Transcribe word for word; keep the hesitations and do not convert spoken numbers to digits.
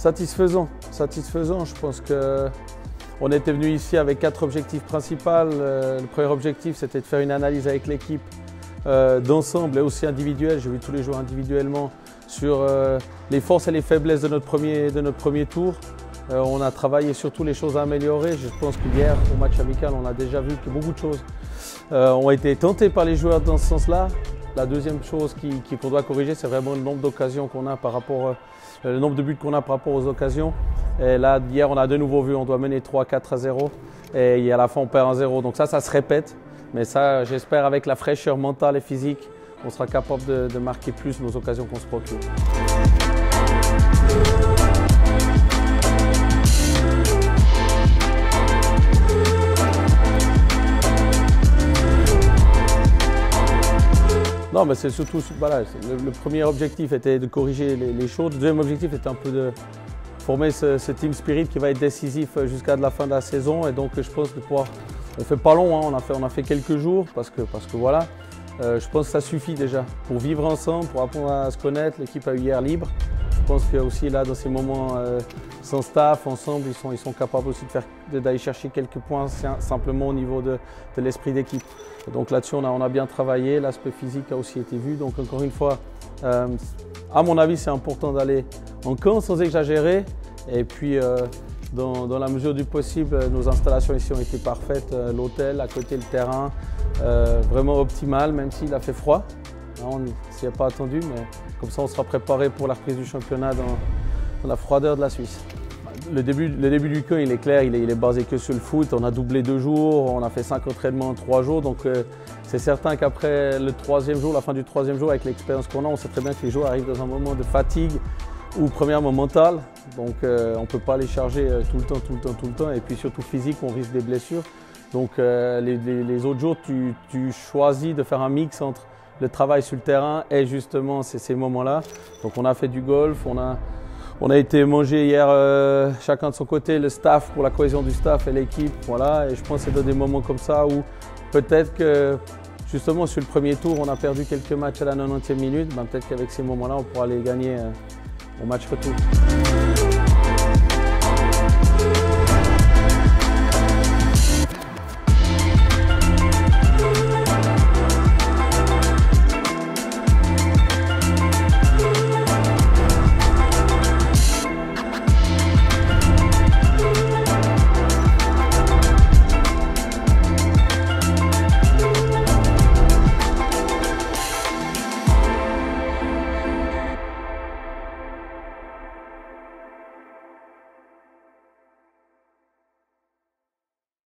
Satisfaisant, satisfaisant. Je pense qu'on était venu ici avec quatre objectifs principaux. Le premier objectif, c'était de faire une analyse avec l'équipe euh, d'ensemble et aussi individuelle. J'ai vu tous les joueurs individuellement sur euh, les forces et les faiblesses de notre premier, de notre premier tour. Euh, on a travaillé surtout les choses à améliorer. Je pense qu'hier, au match amical, on a déjà vu que beaucoup de choses euh, ont été tentées par les joueurs dans ce sens-là. La deuxième chose qu'on qui, qui doit corriger, c'est vraiment le nombre d'occasions qu'on a par rapport, euh, le nombre de buts qu'on a par rapport aux occasions. Et là, hier, on a de nouveau vu, on doit mener trois quatre à zéro et à la fin, on perd un zéro. Donc ça, ça se répète. Mais ça, j'espère, avec la fraîcheur mentale et physique, on sera capable de, de marquer plus nos occasions qu'on se procure. Non, mais c'est surtout, voilà, le, le premier objectif était de corriger les, les choses. Le deuxième objectif était un peu de former ce, ce team spirit qui va être décisif jusqu'à la fin de la saison. Et donc, je pense de pouvoir, on fait pas long, hein, on a fait, on a fait quelques jours parce que, parce que voilà, euh, je pense que ça suffit déjà pour vivre ensemble, pour apprendre à se connaître. L'équipe a eu hier libre. Je pense que aussi là, dans ces moments euh, sans staff, ensemble, ils sont, ils sont capables aussi de faire, d'aller chercher quelques points simplement au niveau de, de l'esprit d'équipe. Donc là-dessus, on a, on a bien travaillé. L'aspect physique a aussi été vu. Donc encore une fois, euh, à mon avis, c'est important d'aller en camp sans exagérer. Et puis, euh, dans, dans la mesure du possible, nos installations ici ont été parfaites. Euh, L'hôtel, à côté, le terrain, euh, vraiment optimal, même s'il a fait froid. On ne s'y a pas attendu, mais comme ça, on sera préparé pour la reprise du championnat dans, dans la froideur de la Suisse. Le début, le début du camp, il est clair, il est, il est basé que sur le foot. On a doublé deux jours, on a fait cinq entraînements en trois jours. Donc euh, c'est certain qu'après le troisième jour, la fin du troisième jour, avec l'expérience qu'on a, on sait très bien que les joueurs arrivent dans un moment de fatigue ou premièrement mental. Donc euh, on ne peut pas les charger euh, tout le temps, tout le temps, tout le temps. Et puis surtout physique, on risque des blessures. Donc euh, les, les, les autres jours, tu, tu choisis de faire un mix entre le travail sur le terrain et justement c'est ces moments-là. Donc on a fait du golf, on a, on a été manger hier euh, chacun de son côté, le staff pour la cohésion du staff et l'équipe. Voilà. Et je pense que c'est dans des moments comme ça où peut-être que justement sur le premier tour on a perdu quelques matchs à la quatre-vingt-dix minute. Ben, peut-être qu'avec ces moments-là on pourra les gagner euh, au match retour.